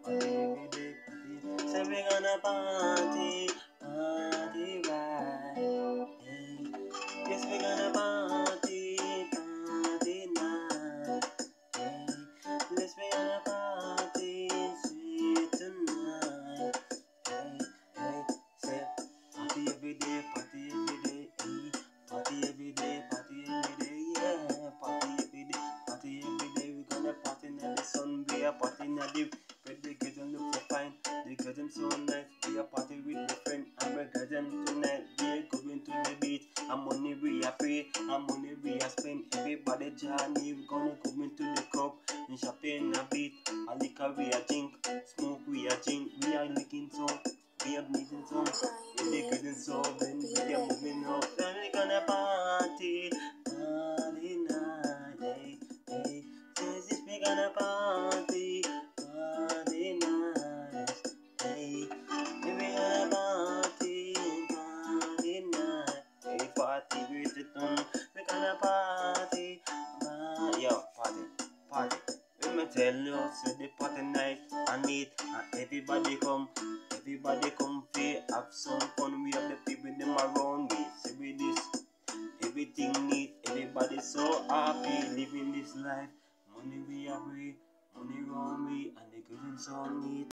every day, party. Say we gonna party, party right. Hey. Yes, we gonna party, party night. Hey. Yes, we gonna party sweet tonight. Hey, hey, say party every day, party every day, hey. Party every day, yeah. Party every day. We gonna party in the sun, we are party in the where the girls them look so fine, the girls them so nice. We are party with the friend, and we got them tonight. We are going to the beach, and money we are pay, and money we are spend. Everybody journey, we gonna go into the club, and champagne a beat, a liquor we are drink, smoke we are drink, we are licking so. We are making some, we are getting so, then we are moving up, then we gonna party, party night, hey, hey. Since this we gonna party, party night, hey. We gonna party, party night, hey. Party with the tune, we gonna party, yo, party, party. Let me tell you, say the party night, I need, and everybody come free, have some fun. We have the people them around me. See with this, everything neat. Everybody so happy living this life. Money we have we, money round we, and the girls so neat.